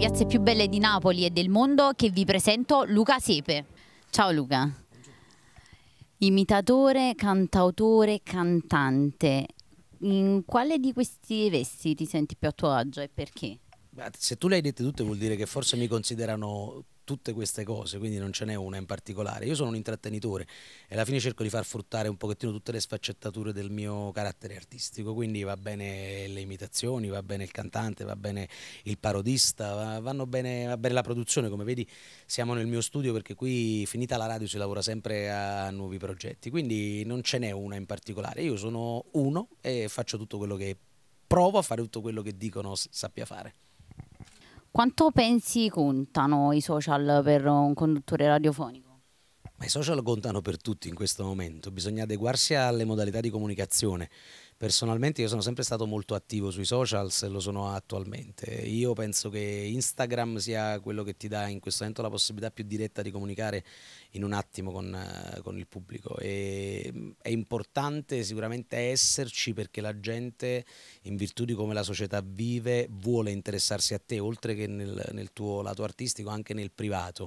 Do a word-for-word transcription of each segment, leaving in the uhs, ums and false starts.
piazze più belle di Napoli e del mondo che vi presento Luca Sepe. Ciao Luca. Imitatore, cantautore, cantante. In quale di questi vesti ti senti più a tuo agio e perché? Beh, se tu le hai dette tutte vuol dire che forse mi considerano tutte queste cose, quindi non ce n'è una in particolare. Io sono un intrattenitore e alla fine cerco di far fruttare un pochettino tutte le sfaccettature del mio carattere artistico, quindi va bene le imitazioni, va bene il cantante, va bene il parodista, va, vanno bene, va bene la produzione, come vedi siamo nel mio studio perché qui finita la radio si lavora sempre a nuovi progetti, quindi non ce n'è una in particolare. Io sono uno e faccio tutto quello che provo a fare tutto quello che dicono s- sappia fare. Quanto pensi contano i social per un conduttore radiofonico? Ma i social contano per tutti in questo momento, bisogna adeguarsi alle modalità di comunicazione. Personalmente io sono sempre stato molto attivo sui social e lo sono attualmente. Io penso che Instagram sia quello che ti dà in questo momento la possibilità più diretta di comunicare in un attimo con, eh, con il pubblico. E mm, è importante sicuramente esserci perché la gente, in virtù di come la società vive, vuole interessarsi a te, oltre che nel, nel tuo lato artistico, anche nel privato.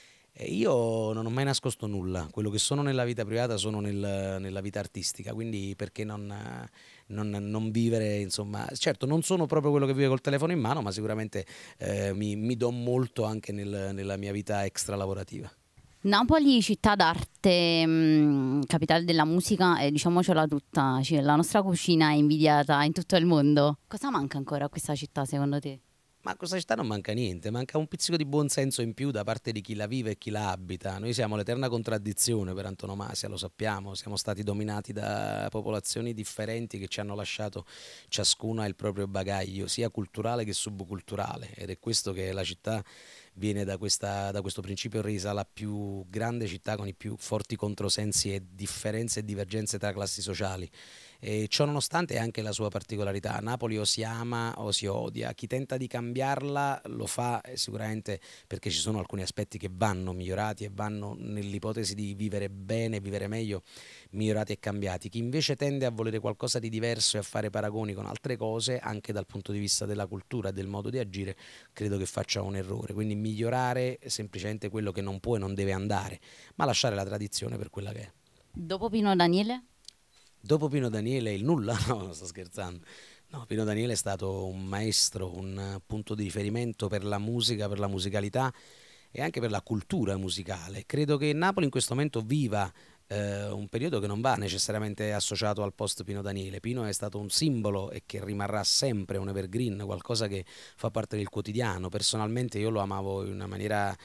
E io non ho mai nascosto nulla, quello che sono nella vita privata sono nel- nella vita artistica, quindi perché non, eh, non- non vivere, insomma, certo non sono proprio quello che vive col telefono in mano, ma sicuramente eh, mi, mi do molto anche nel- nella mia vita extra lavorativa. Napoli, città d'arte, mh, capitale della musica e diciamocela tutta, ci- la nostra cucina è invidiata in tutto il mondo. Cosa manca ancora a questa città secondo te? Ma a questa città non manca niente, manca un pizzico di buonsenso in più da parte di chi la vive e chi la abita. Noi siamo l'eterna contraddizione per antonomasia, lo sappiamo, siamo stati dominati da popolazioni differenti che ci hanno lasciato ciascuna il proprio bagaglio, sia culturale che subculturale, ed è questo che la città viene da, questa- da questo principio resa la più grande città con i più forti controsensi e differenze e divergenze tra classi sociali. E ciò nonostante è anche la sua particolarità. Napoli o si ama o si odia. Chi tenta di cambiarla lo fa eh, sicuramente perché ci sono alcuni aspetti che vanno migliorati e vanno nell'ipotesi di vivere bene, vivere meglio, migliorati e cambiati. Chi invece tende a volere qualcosa di diverso e a fare paragoni con altre cose, anche dal punto di vista della cultura e del modo di agire, credo che faccia un errore. Quindi migliorare semplicemente quello che non può e non deve andare, ma lasciare la tradizione per quella che è. Dopo Pino Daniele? Dopo Pino Daniele il nulla? No, non sto scherzando. No, Pino Daniele è stato un maestro, un eh, punto di riferimento per la musica, per la musicalità e anche per la cultura musicale. Credo che Napoli in questo momento viva eh, un periodo che non va necessariamente associato al post Pino Daniele. Pino è stato un simbolo e che rimarrà sempre un evergreen, qualcosa che fa parte del quotidiano. Personalmente io lo amavo in una maniera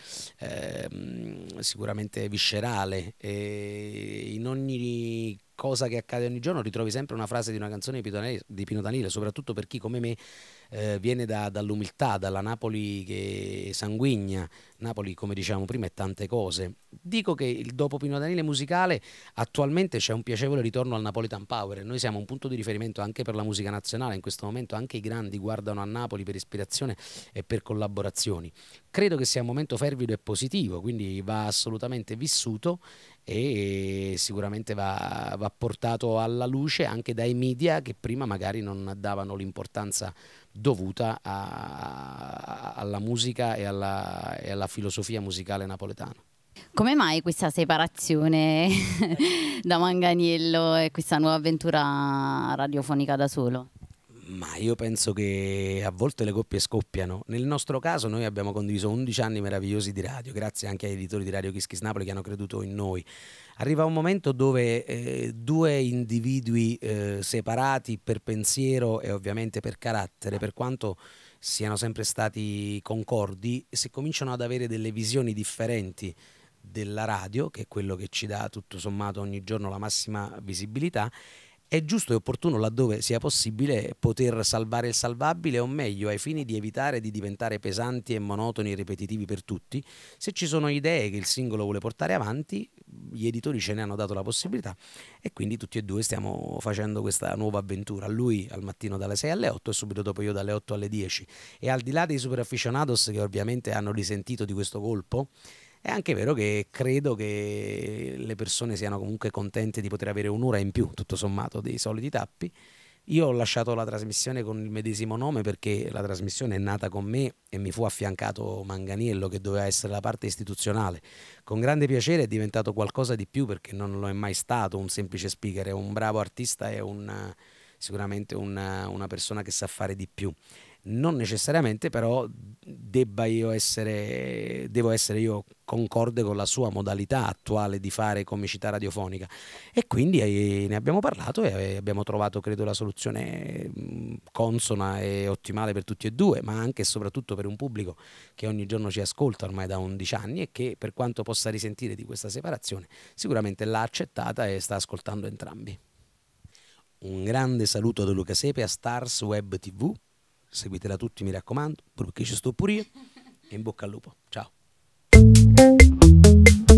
ehm, sicuramente viscerale e in ogni cosa che accade ogni giorno ritrovi sempre una frase di una canzone di Pino Daniele, di Pino Daniele, soprattutto per chi come me eh, viene da- dall'umiltà, dalla Napoli che sanguigna. Napoli, come dicevamo prima, è tante cose. Dico che il dopo Pino Daniele musicale attualmente c'è un piacevole ritorno al Napolitan Power e noi siamo un punto di riferimento anche per la musica nazionale. In questo momento anche i grandi guardano a Napoli per ispirazione e per collaborazioni. Credo che sia un momento fervido e positivo, quindi va assolutamente vissuto e sicuramente va, va portato alla luce anche dai media che prima magari non davano l'importanza dovuta a- alla musica e alla, e alla filosofia musicale napoletana. Come mai questa separazione da Manganiello e questa nuova avventura radiofonica da solo? Ma io penso che a volte le coppie scoppiano. Nel nostro caso noi abbiamo condiviso undici anni meravigliosi di radio, grazie anche agli editori di Radio Kiss Kiss Napoli che hanno creduto in noi. Arriva un momento dove eh, due individui eh, separati per pensiero e ovviamente per carattere, per quanto siano sempre stati concordi, se cominciano ad avere delle visioni differenti della radio, che è quello che ci dà tutto sommato ogni giorno la massima visibilità, è giusto e opportuno, laddove sia possibile, poter salvare il salvabile, o meglio, ai fini di evitare di diventare pesanti e monotoni e ripetitivi per tutti. Se ci sono idee che il singolo vuole portare avanti, gli editori ce ne hanno dato la possibilità e quindi tutti e due stiamo facendo questa nuova avventura. Lui al mattino dalle sei alle otto e subito dopo io dalle otto alle dieci. E al di là dei super aficionados che ovviamente hanno risentito di questo colpo, è anche vero che credo che le persone siano comunque contente di poter avere un'ora in più, tutto sommato, dei soliti tappi. Io ho lasciato la trasmissione con il medesimo nome perché la trasmissione è nata con me e mi fu affiancato Manganiello, che doveva essere la parte istituzionale. Con grande piacere è diventato qualcosa di più, perché non lo è mai stato un semplice speaker, è un bravo artista, è un, sicuramente una, una persona che sa fare di più. Non necessariamente però debba io essere, devo essere io concorde con la sua modalità attuale di fare comicità radiofonica, e quindi eh, ne abbiamo parlato e abbiamo trovato, credo, la soluzione mh, consona e ottimale per tutti e due, ma anche e soprattutto per un pubblico che ogni giorno ci ascolta ormai da undici anni e che, per quanto possa risentire di questa separazione, sicuramente l'ha accettata e sta ascoltando entrambi. Un grande saluto da Luca Sepe a Stars Web T V. Seguitela tutti, mi raccomando, perché ci sto pure io. E in bocca al lupo. Ciao.